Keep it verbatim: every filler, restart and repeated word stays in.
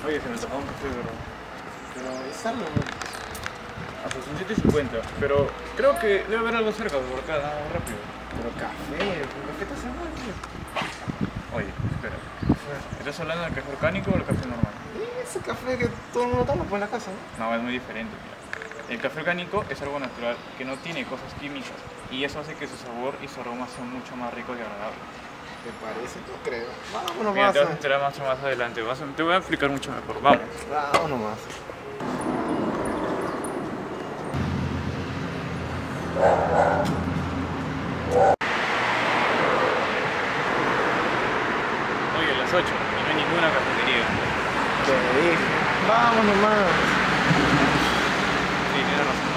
Oye, se me antojaba un café, ¿verdad? Pero es algo. Ah, pues son siete cincuenta, pero creo que debe haber algo cerca por acá, nada más rápido. Pero café, ¿pero qué te hace mal, tío? Oye, espera. ¿Estás hablando del café orgánico o del café normal? Y ese café que todo el mundo toma por la casa, ¿no? No, es muy diferente. Mira. El café orgánico es algo natural que no tiene cosas químicas y eso hace que su sabor y su aroma sean mucho más ricos y agradables. ¿Te parece? No creo. Vámonos Mira, más. te vas a enterar mucho más adelante. Vas a- te voy a explicar mucho mejor. Vamos. Vámonos más. Oye, a las ocho y no hay ninguna cafetería. Te dije. Vámonos más. Sí, tienes razón.